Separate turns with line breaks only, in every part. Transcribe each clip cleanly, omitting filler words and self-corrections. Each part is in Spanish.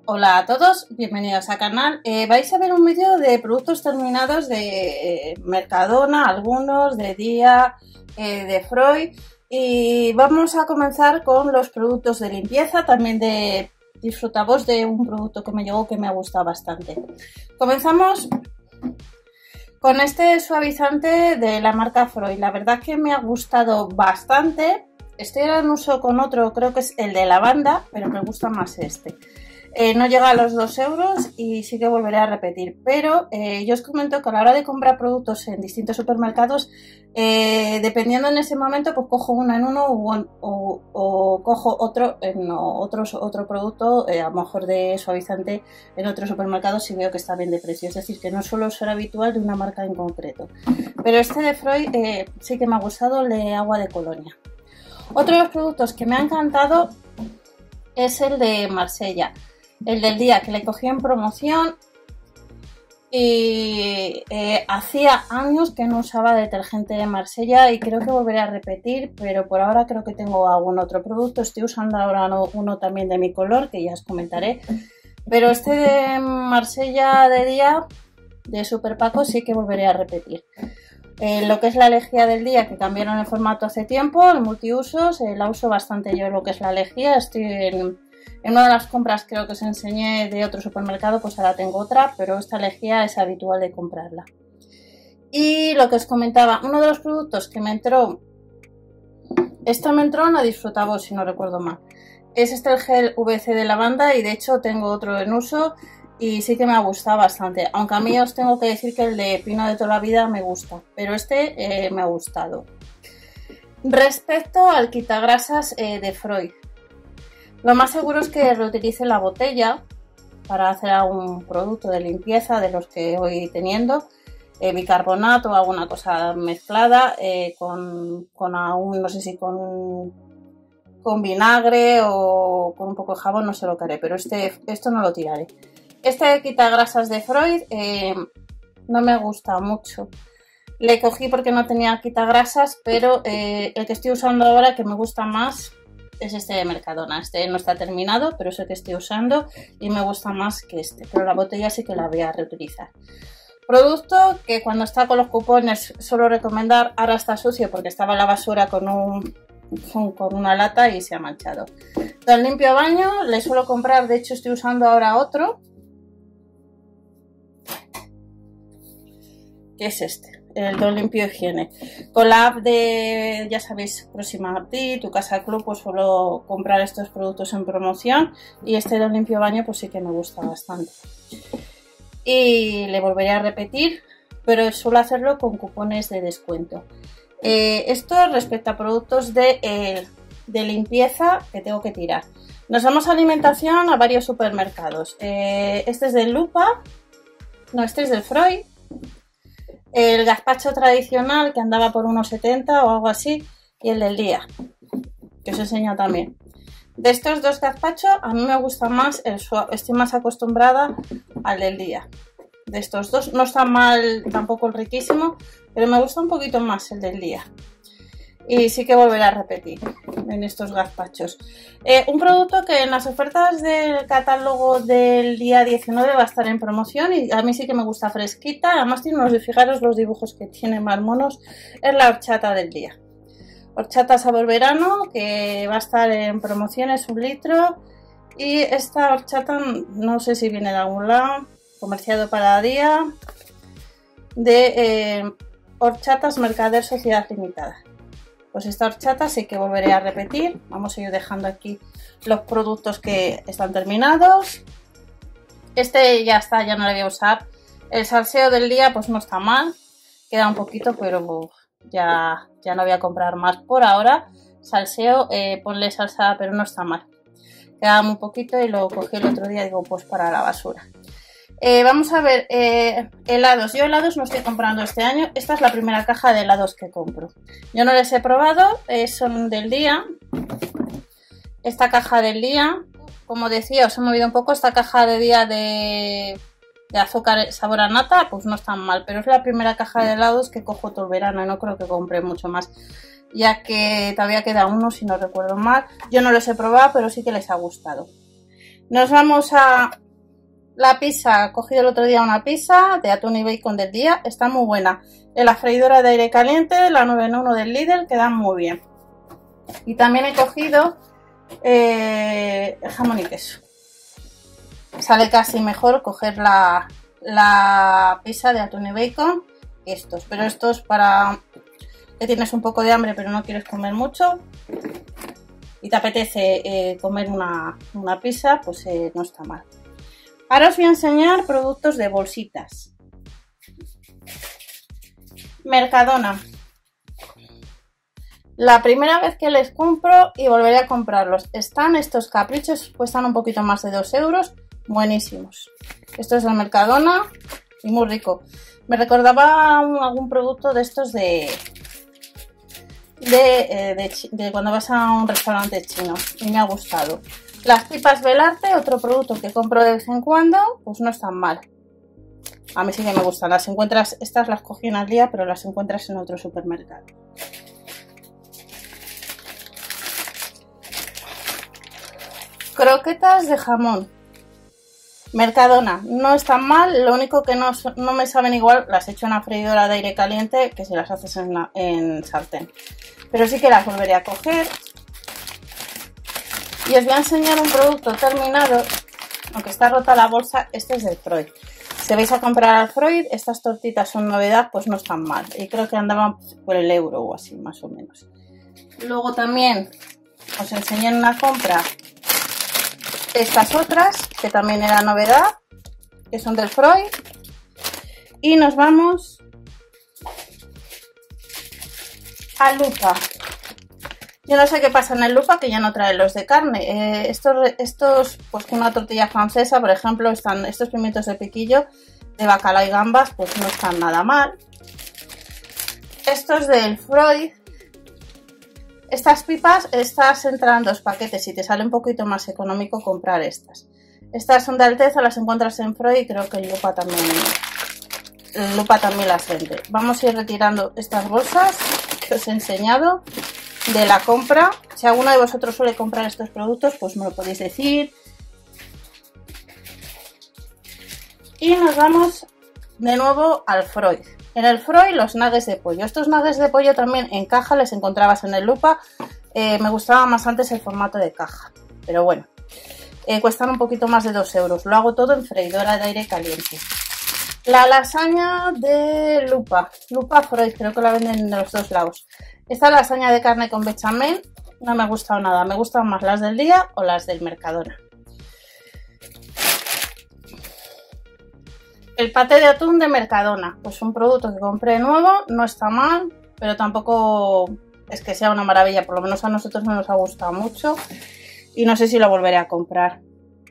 Hola a todos, bienvenidos al canal. Vais a ver un vídeo de productos terminados de Mercadona, algunos de Día, de Freud, y vamos a comenzar con los productos de limpieza, también de Disfrutavoz, de un producto que me llegó que me ha gustado bastante. Comenzamos con este suavizante de la marca Freud. La verdad que me ha gustado bastante. Estoy en uso con otro, creo que es el de lavanda, pero me gusta más este. No llega a los 2 euros y sí que volveré a repetir, pero yo os comento que a la hora de comprar productos en distintos supermercados, dependiendo en ese momento, pues cojo uno en uno o cojo otro en otro producto, a lo mejor de suavizante en otro supermercado si veo que está bien de precio. Es decir, que no suelo ser habitual de una marca en concreto. Pero este de Freud sí que me ha gustado, el de agua de Colonia. Otro de los productos que me ha encantado es el de Marsella. El del día, que le cogí en promoción y hacía años que no usaba detergente de Marsella y creo que volveré a repetir, pero por ahora creo que tengo algún otro producto. Estoy usando ahora uno también de mi color, que ya os comentaré, pero este de Marsella de día, de Super Paco, sí que volveré a repetir. Lo que es la lejía del día, que cambiaron el formato hace tiempo, el multiusos, la uso bastante yo lo que es la lejía. Estoy en una de las compras, creo que os enseñé de otro supermercado, pues ahora tengo otra, pero esta lejía es habitual de comprarla. Y lo que os comentaba, uno de los productos que me entró, esto me entró en la Disfrutavoz, si no recuerdo mal, es este el gel VC de lavanda, y de hecho tengo otro en uso y sí que me ha gustado bastante, aunque a mí os tengo que decir que el de pino de toda la vida me gusta, pero este me ha gustado. Respecto al quitagrasas de Freud, lo más seguro es que reutilice la botella para hacer algún producto de limpieza de los que voy teniendo, bicarbonato o alguna cosa mezclada con aún, no sé si con vinagre o con un poco de jabón, no sé lo que haré, pero esto no lo tiraré. Este quitagrasas de Freud no me gusta mucho. Le cogí porque no tenía quitagrasas, pero el que estoy usando ahora, que me gusta más, es este de Mercadona. Este no está terminado, pero es el que estoy usando y me gusta más que este. Pero la botella sí que la voy a reutilizar. Producto que cuando está con los cupones suelo recomendar. Ahora está sucio porque estaba en la basura con una lata y se ha manchado. Don Limpio Baño le suelo comprar. De hecho estoy usando ahora otro, que es este, el Don Limpio Higiene. Con la app de, ya sabéis, Próxima a ti, Tu Casa Club, pues suelo comprar estos productos en promoción, y este Don Limpio Baño pues sí que me gusta bastante. Y le volveré a repetir, pero suelo hacerlo con cupones de descuento. Esto respecto a productos de limpieza que tengo que tirar. Nos vamos a alimentación a varios supermercados. Este es del Lupa, no, este es del Freud. El gazpacho tradicional, que andaba por unos 70 o algo así, y el del día, que os enseño también. De estos dos gazpachos a mí me gusta más el suave, estoy más acostumbrada al del día. De estos dos no está mal tampoco el riquísimo, pero me gusta un poquito más el del día. Y sí que volveré a repetir en estos gazpachos. Un producto que en las ofertas del catálogo del día 19 va a estar en promoción y a mí sí que me gusta fresquita. Además tiene unos, fijaros los dibujos que tiene más monos. Es la horchata del día. Horchata sabor verano, que va a estar en promoción, es 1 litro. Y esta horchata no sé si viene de algún lado, comerciado para día, de Horchatas Mercader Sociedad Limitada. Pues esta horchata sí que volveré a repetir. Vamos a ir dejando aquí los productos que están terminados. Este ya está, ya no lo voy a usar. El salseo del día pues no está mal. Queda un poquito, pero ya no voy a comprar más por ahora. Salseo, ponle salsa, pero no está mal. Queda un poquito y lo cogí el otro día, digo, pues para la basura. Vamos a ver, helados. Yo helados no estoy comprando este año. Esta es la primera caja de helados que compro. Yo no les he probado, son del día. Esta caja del día, como decía, os he movido un poco. Esta caja de día de azúcar sabor a nata, pues no está mal. Pero es la primera caja de helados que cojo todo el verano y no creo que compre mucho más, ya que todavía queda uno, si no recuerdo mal. Yo no los he probado, pero sí que les ha gustado. Nos vamos a la pizza. He cogido el otro día una pizza de atún y bacon del día. Está muy buena. En la freidora de aire caliente, la 9 en 1 del Lidl, quedan muy bien. Y también he cogido jamón y queso. Sale casi mejor coger la pizza de atún y bacon que estos. Pero estos para que tienes un poco de hambre pero no quieres comer mucho y te apetece comer una pizza, pues no está mal. Ahora os voy a enseñar productos de bolsitas. Mercadona. La primera vez que les compro y volveré a comprarlos. Están estos caprichos, cuestan un poquito más de 2 euros. Buenísimos. Esto es del Mercadona y muy rico. Me recordaba algún producto de estos de cuando vas a un restaurante chino y me ha gustado. Las pipas Belarte, otro producto que compro de vez en cuando, pues no están mal. A mí sí que me gustan. Las encuentras, estas las cogí en al día, pero las encuentras en otro supermercado. Croquetas de jamón. Mercadona, no están mal, lo único que no me saben igual, las he hecho en una freidora de aire caliente que si las haces en sartén. Pero sí que las volveré a coger. Y os voy a enseñar un producto terminado, aunque está rota la bolsa. Este es del Freud. Si vais a comprar al Freud, estas tortitas son novedad, pues no están mal. Y creo que andaban por el euro o así, más o menos. Luego también os enseñé en una compra estas otras, que también era novedad, que son del Freud. Y nos vamos a Lupa. Yo no sé qué pasa en el Lupa, que ya no trae los de carne. Estos, pues con una tortilla francesa, por ejemplo, están estos pimientos de piquillo de bacalao y gambas, pues no están nada mal. Estos del Freud. Estas pipas, estas entran en 2 paquetes y te sale un poquito más económico comprar estas. Estas son de Alteza, las encuentras en Freud y creo que el Lupa también las vende. Vamos a ir retirando estas bolsas que os he enseñado de la compra. Si alguno de vosotros suele comprar estos productos, pues me lo podéis decir. Y nos vamos de nuevo al Freud. En el Freud los nuggets de pollo. Estos nuggets de pollo también en caja les encontrabas en el Lupa. Me gustaba más antes el formato de caja. Pero bueno, cuestan un poquito más de 2 euros. Lo hago todo en freidora de aire caliente. La lasaña de Lupa Freud, creo que la venden de los dos lados. Esta lasaña de carne con bechamel no me ha gustado nada. Me gustan más las del día o las del Mercadona. El paté de atún de Mercadona, pues un producto que compré nuevo, no está mal, pero tampoco es que sea una maravilla, por lo menos a nosotros no nos ha gustado mucho y no sé si lo volveré a comprar.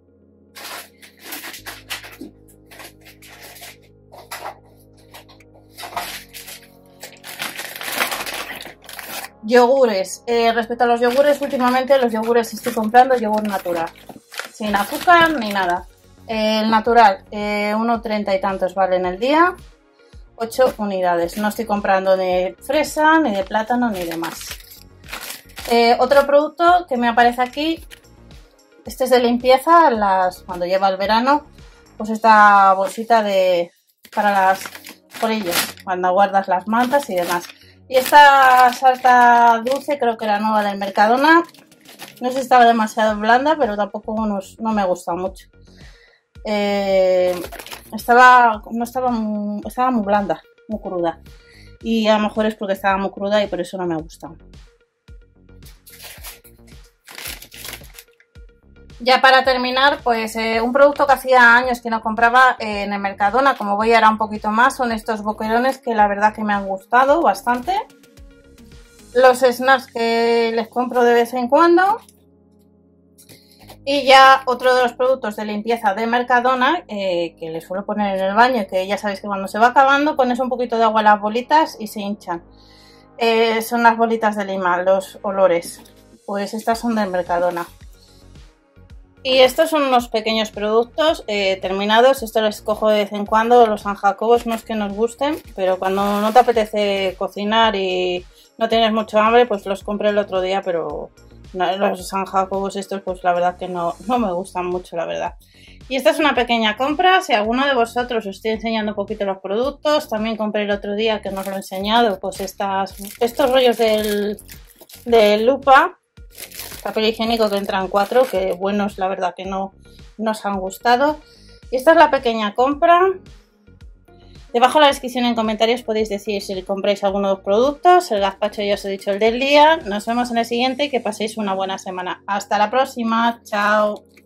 Yogures, respecto a los yogures, últimamente los yogures estoy comprando yogur natural, sin azúcar ni nada. El natural, 1,30 y tantos vale en el día, 8 unidades. No estoy comprando de fresa, ni de plátano, ni demás. Otro producto que me aparece aquí, este es de limpieza, cuando lleva el verano, pues esta bolsita para las colillas, cuando guardas las mantas y demás. Y esta salsa dulce creo que era nueva del Mercadona. No sé si estaba demasiado blanda, pero tampoco no me gusta mucho. Estaba muy blanda, muy cruda. Y a lo mejor es porque estaba muy cruda y por eso no me gusta. Ya para terminar, pues un producto que hacía años que no compraba en el Mercadona, como voy ahora un poquito más, son estos boquerones que la verdad que me han gustado bastante. Los snacks que les compro de vez en cuando. Y ya otro de los productos de limpieza de Mercadona, que les suelo poner en el baño, que ya sabéis que cuando se va acabando pones un poquito de agua en las bolitas y se hinchan. Son las bolitas de lima, los olores. Pues estas son del Mercadona. Y estos son unos pequeños productos terminados. Esto los cojo de vez en cuando. Los San Jacobos no es que nos gusten, pero cuando no te apetece cocinar y no tienes mucho hambre, pues los compré el otro día, pero Los San Jacobos estos pues la verdad que no me gustan mucho, la verdad. Y esta es una pequeña compra. Si alguno de vosotros os estoy enseñando un poquito los productos, también compré el otro día que no os lo he enseñado, pues estos rollos de lupa, papel higiénico que entran 4, que buenos la verdad que no nos han gustado. Y esta es la pequeña compra. Debajo en la descripción en comentarios podéis decir si compráis alguno de los productos. El gazpacho ya os he dicho el del día. Nos vemos en el siguiente y que paséis una buena semana. Hasta la próxima. Chao.